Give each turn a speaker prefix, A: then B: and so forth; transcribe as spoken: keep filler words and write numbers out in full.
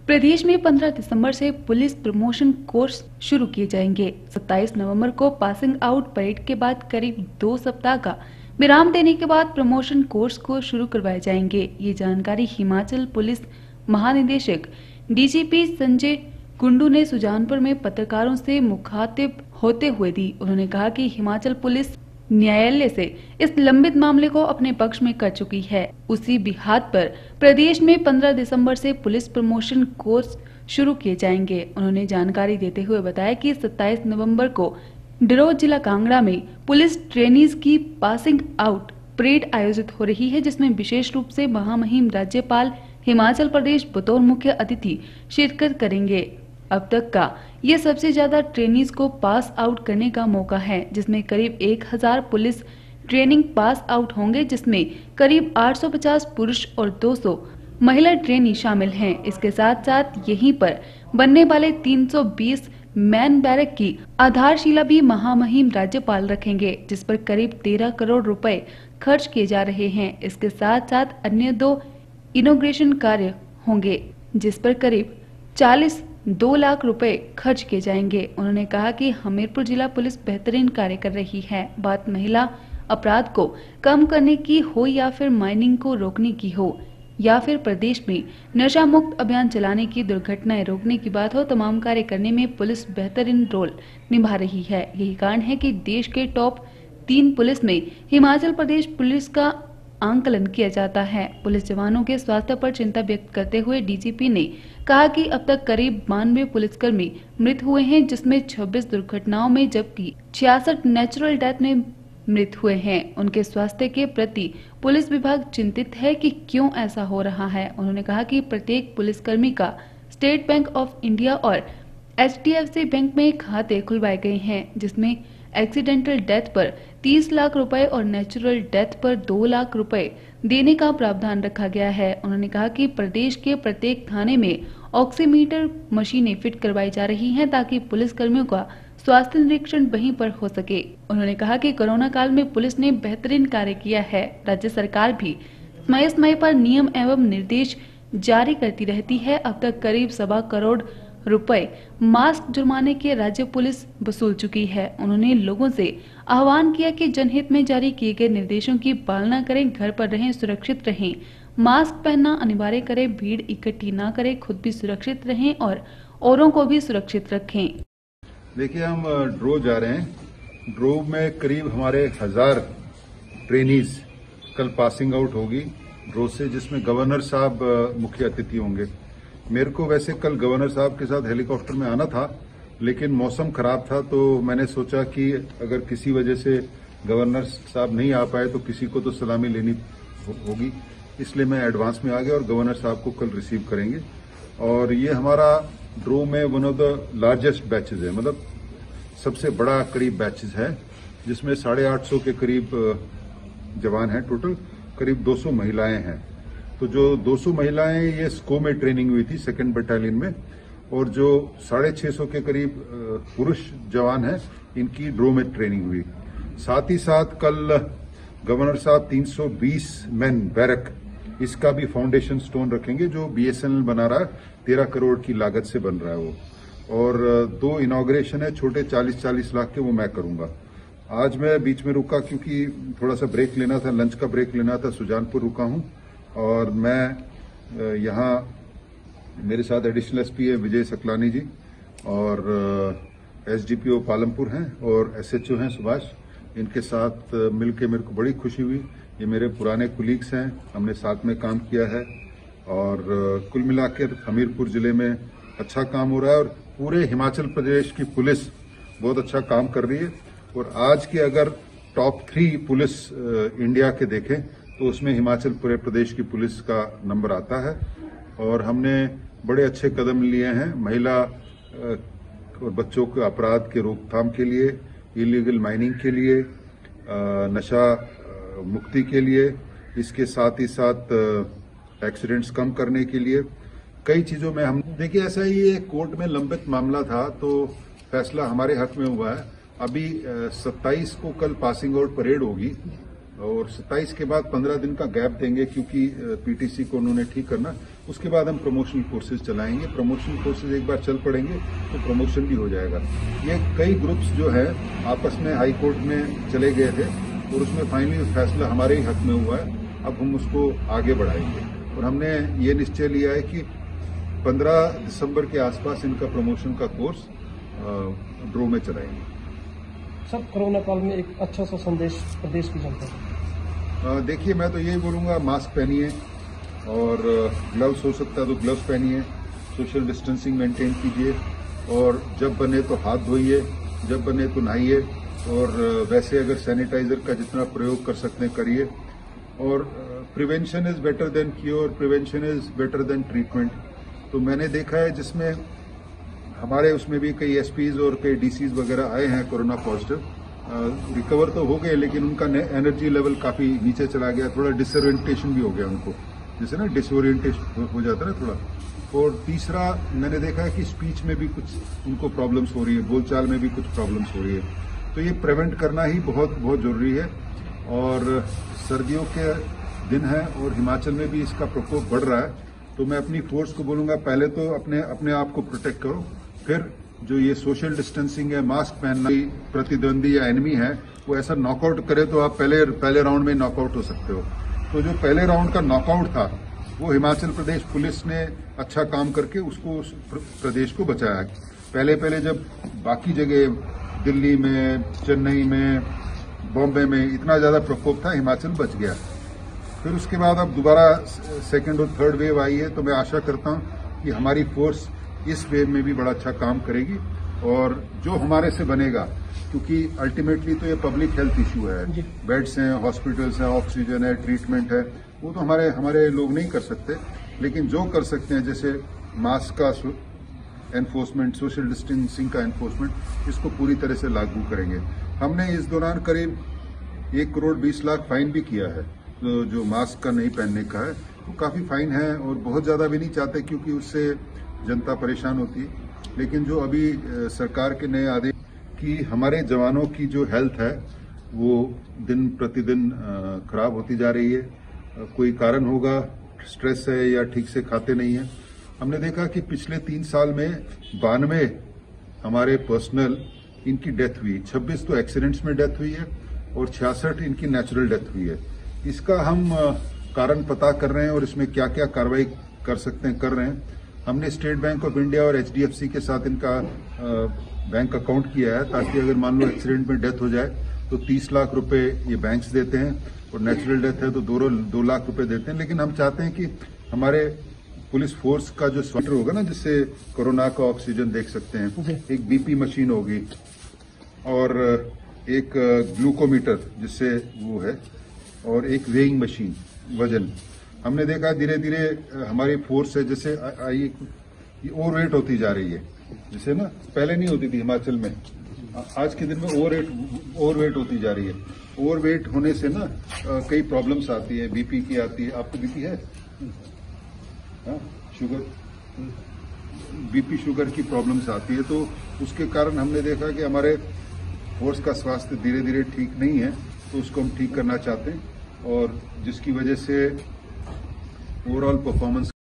A: प्रदेश में पंद्रह दिसंबर से पुलिस प्रमोशन कोर्स शुरू किए जाएंगे। सत्ताईस नवंबर को पासिंग आउट परेड के बाद करीब दो सप्ताह का विराम देने के बाद प्रमोशन कोर्स को शुरू करवाए जाएंगे। ये जानकारी हिमाचल पुलिस महानिदेशक डीजीपी संजय कुंडू ने सुजानपुर में पत्रकारों से मुखातिब होते हुए दी। उन्होंने कहा कि हिमाचल पुलिस न्यायालय से इस लंबित मामले को अपने पक्ष में कर चुकी है। उसी बिहार पर प्रदेश में पंद्रह दिसंबर से पुलिस प्रमोशन कोर्स शुरू किए जाएंगे। उन्होंने जानकारी देते हुए बताया कि सत्ताईस नवंबर को डिरोज जिला कांगड़ा में पुलिस ट्रेनीज की पासिंग आउट परेड आयोजित हो रही है, जिसमें विशेष रूप से महामहिम राज्यपाल हिमाचल प्रदेश बतौर मुख्य अतिथि शिरकत करेंगे। अब तक का ये सबसे ज्यादा ट्रेनीज को पास आउट करने का मौका है, जिसमें करीब एक हज़ार पुलिस ट्रेनिंग पास आउट होंगे, जिसमें करीब आठ सौ पचास पुरुष और दो सौ महिला ट्रेनी शामिल हैं। इसके साथ साथ यहीं पर बनने वाले तीन सौ बीस मैन बैरक की आधारशिला भी महामहिम राज्यपाल रखेंगे, जिस पर करीब तेरह करोड़ रुपए खर्च किए जा रहे हैं। इसके साथ साथ अन्य दो इनॉग्रेशन कार्य होंगे, जिस पर करीब चालीस दो लाख रुपए खर्च किए जाएंगे। उन्होंने कहा कि हमीरपुर जिला पुलिस बेहतरीन कार्य कर रही है। बात महिला अपराध को कम करने की हो या फिर माइनिंग को रोकने की हो या फिर प्रदेश में नशा मुक्त अभियान चलाने की, दुर्घटनाएं रोकने की बात हो, तमाम कार्य करने में पुलिस बेहतरीन रोल निभा रही है। यही कारण है कि देश के टॉप तीन पुलिस में हिमाचल प्रदेश पुलिस का आंकलन किया जाता है। पुलिस जवानों के स्वास्थ्य पर चिंता व्यक्त करते हुए डीजीपी ने कहा कि अब तक करीब बानवे पुलिसकर्मी मृत हुए हैं, जिसमें छब्बीस दुर्घटनाओं में जबकि छियासठ नेचुरल डेथ में मृत हुए हैं। उनके स्वास्थ्य के प्रति पुलिस विभाग चिंतित है कि क्यों ऐसा हो रहा है। उन्होंने कहा कि प्रत्येक पुलिसकर्मी का स्टेट बैंक ऑफ इंडिया और H D F C bank में खाते खुलवाए गए हैं, जिसमें एक्सीडेंटल डेथ पर तीस लाख रुपए और नेचुरल डेथ पर दो लाख रुपए देने का प्रावधान रखा गया है। उन्होंने कहा कि प्रदेश के प्रत्येक थाने में ऑक्सीमीटर मशीनें फिट करवाई जा रही हैं, ताकि पुलिस कर्मियों का स्वास्थ्य निरीक्षण वहीं पर हो सके। उन्होंने कहा कि कोरोना काल में पुलिस ने बेहतरीन कार्य किया है। राज्य सरकार भी समय समय पर नियम एवं निर्देश जारी करती रहती है। अब तक करीब सवा करोड़ रुपए मास्क जुर्माने के राज्य पुलिस वसूल चुकी है। उन्होंने लोगों से आह्वान किया कि जनहित में जारी किए गए निर्देशों की पालना करें, घर पर रहें, सुरक्षित रहें, मास्क पहनना अनिवार्य करें, भीड़ इकट्ठी ना करें, खुद भी सुरक्षित रहें और औरों को भी सुरक्षित रखें।
B: देखिए, हम ड्रो जा रहे हैं। ड्रो में करीब हमारे हजार ट्रेनीज कल पासिंग आउट होगी ड्रो से, जिसमें गवर्नर साहब मुख्य अतिथि होंगे। मेरे को वैसे कल गवर्नर साहब के साथ हेलीकॉप्टर में आना था, लेकिन मौसम खराब था, तो मैंने सोचा कि अगर किसी वजह से गवर्नर साहब नहीं आ पाए तो किसी को तो सलामी लेनी होगी, इसलिए मैं एडवांस में आ गया और गवर्नर साहब को कल रिसीव करेंगे। और ये हमारा ड्रो में one of the largest batches है, मतलब सबसे बड़ा करीब बैचेज है, जिसमें साढ़े आठ सौ के करीब जवान हैं टोटल, करीब दो सौ महिलाएं हैं। तो जो दो सौ महिलाएं ये स्को में ट्रेनिंग हुई थी सेकेंड बटालियन में, और जो साढ़े छह सौ के करीब पुरुष जवान हैं इनकी ड्रो में ट्रेनिंग हुई। साथ ही साथ कल गवर्नर साहब तीन सौ बीस मैन बैरक इसका भी फाउंडेशन स्टोन रखेंगे, जो बीएसएनएल बना रहा है, तेरह करोड़ की लागत से बन रहा है वो। और दो इनॉग्रेशन है छोटे चालीस चालीस लाख के, वो मैं करूंगा। आज मैं बीच में रुका क्योंकि थोड़ा सा ब्रेक लेना था, लंच का ब्रेक लेना था, सुजानपुर रुका हूं। और मैं यहाँ मेरे साथ एडिशनल एसपी है विजय सकलानी जी, और एसडीपीओ पालमपुर हैं और एसएचओ हैं सुभाष। इनके साथ मिलके मेरे को बड़ी खुशी हुई। ये मेरे पुराने कुलीग्स हैं, हमने साथ में काम किया है, और कुल मिलाकर हमीरपुर जिले में अच्छा काम हो रहा है और पूरे हिमाचल प्रदेश की पुलिस बहुत अच्छा काम कर रही है। और आज के अगर टॉप थ्री पुलिस इंडिया के देखें तो उसमें हिमाचल पूरे प्रदेश की पुलिस का नंबर आता है। और हमने बड़े अच्छे कदम लिए हैं महिला और बच्चों के अपराध के रोकथाम के लिए, इलीगल माइनिंग के लिए, नशा मुक्ति के लिए, इसके साथ ही साथ एक्सीडेंट्स कम करने के लिए, कई चीजों में हम देखिए। ऐसा ही ये कोर्ट में लंबित मामला था, तो फैसला हमारे हक में हुआ है। अभी सत्ताईस को कल पासिंग आउट परेड होगी, और सत्ताईस के बाद पंद्रह दिन का गैप देंगे क्योंकि पीटीसी को उन्होंने ठीक करना। उसके बाद हम प्रमोशनल कोर्सेज चलाएंगे। प्रमोशनल कोर्सेज एक बार चल पड़ेंगे तो प्रमोशन भी हो जाएगा। ये कई ग्रुप्स जो है आपस में हाई कोर्ट में चले गए थे और उसमें फाइनली फैसला हमारे ही हक में हुआ है। अब हम उसको आगे बढ़ाएंगे और हमने ये निश्चय लिया है कि पंद्रह दिसंबर के आसपास इनका प्रमोशन का कोर्स ड्रो में चलाएंगे।
C: सब कोरोना काल में एक अच्छा सा संदेश प्रदेश की जनता को।
B: देखिए, मैं तो यही बोलूंगा, मास्क पहनिए और ग्लव्स हो सकता है तो ग्लव्स पहनिए, सोशल डिस्टेंसिंग मेंटेन कीजिए और जब बने तो हाथ धोइए, जब बने तो नहाइए और वैसे अगर सैनिटाइजर का जितना प्रयोग कर सकते हैं करिए। और prevention is better than cure, prevention is better than treatment. तो मैंने देखा है जिसमें हमारे उसमें भी कई एसपीज और कई डीसीज वगैरह आए हैं कोरोना पॉजिटिव, रिकवर तो हो गए लेकिन उनका एनर्जी लेवल काफी नीचे चला गया, थोड़ा डिसओरिएंटेशन भी हो गया उनको, जैसे ना डिसओरिएंटेशन हो जाता है ना थोड़ा। और तीसरा मैंने देखा है कि स्पीच में भी कुछ उनको प्रॉब्लम्स हो रही है, बोलचाल में भी कुछ प्रॉब्लम्स हो रही है। तो ये प्रिवेंट करना ही बहुत बहुत जरूरी है। और सर्दियों के दिन है और हिमाचल में भी इसका प्रकोप बढ़ रहा है, तो मैं अपनी फोर्स को बोलूंगा पहले तो अपने अपने आप को प्रोटेक्ट करो, फिर जो ये सोशल डिस्टेंसिंग है, मास्क पहनना, प्रतिद्वंदी या एनिमी है वो ऐसा नॉकआउट करे तो आप पहले पहले राउंड में नॉकआउट हो सकते हो। तो जो पहले राउंड का नॉकआउट था वो हिमाचल प्रदेश पुलिस ने अच्छा काम करके उसको उस प्रदेश को बचाया। पहले पहले जब बाकी जगह दिल्ली में, चेन्नई में, बॉम्बे में इतना ज्यादा प्रकोप था, हिमाचल बच गया। फिर उसके बाद अब दोबारा सेकेंड और थर्ड वेव आई है, तो मैं आशा करता हूं कि हमारी फोर्स इस वेव में भी बड़ा अच्छा काम करेगी और जो हमारे से बनेगा, क्योंकि अल्टीमेटली तो ये पब्लिक हेल्थ इश्यू है, बेड्स हैं, हॉस्पिटल्स हैं, ऑक्सीजन है, ट्रीटमेंट है, वो तो हमारे हमारे लोग नहीं कर सकते, लेकिन जो कर सकते हैं जैसे मास्क का एनफोर्समेंट, सोशल डिस्टेंसिंग का एनफोर्समेंट, इसको पूरी तरह से लागू करेंगे। हमने इस दौरान करीब एक करोड़ बीस लाख फाइन भी किया है, तो जो मास्क का नहीं पहनने का है वो तो काफी फाइन है और बहुत ज्यादा भी नहीं चाहते क्योंकि उससे जनता परेशान होती है। लेकिन जो अभी सरकार के नए आदेश कि हमारे जवानों की जो हेल्थ है वो दिन प्रतिदिन खराब होती जा रही है, कोई कारण होगा, स्ट्रेस है या ठीक से खाते नहीं है। हमने देखा कि पिछले तीन साल में बानवे हमारे पर्सनल इनकी डेथ हुई, छब्बीस तो एक्सीडेंट्स में डेथ हुई है और छियासठ इनकी नेचुरल डेथ हुई है। इसका हम कारण पता कर रहे हैं और इसमें क्या क्या कार्रवाई कर सकते हैं कर रहे हैं। हमने स्टेट बैंक ऑफ इंडिया और एचडीएफसी के साथ इनका बैंक अकाउंट किया है ताकि अगर मान लो एक्सीडेंट में डेथ हो जाए तो तीस लाख रुपए ये बैंक्स देते हैं और नेचुरल डेथ है तो दो, दो लाख रुपए देते हैं। लेकिन हम चाहते हैं कि हमारे पुलिस फोर्स का जो स्वेटर होगा ना, जिससे कोरोना का ऑक्सीजन देख सकते हैं, एक बीपी मशीन होगी और एक ग्लूकोमीटर जिससे वो है और एक वेइंग मशीन, वजन। हमने देखा धीरे धीरे हमारी फोर्स है जैसे आई ओवर वेट होती जा रही है, जैसे ना पहले नहीं होती थी हिमाचल में, आज के दिन में ओवर वेट ओवर वेट होती जा रही है। ओवर वेट होने से ना कई प्रॉब्लम्स आती है, बीपी की आती है। आपको बीपी है? हाँ, शुगर, बीपी शुगर की प्रॉब्लम्स आती है, तो उसके कारण हमने देखा कि हमारे फोर्स का स्वास्थ्य धीरे धीरे ठीक नहीं है, तो उसको हम ठीक करना चाहते हैं और जिसकी वजह से ओवरऑल परफॉर्मेंस